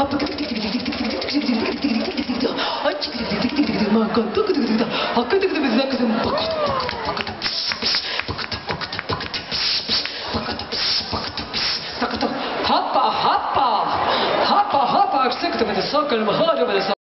Hoppa, hoppa, hoppa, hoppa, ik zeg het met de zakken, maar ga je met de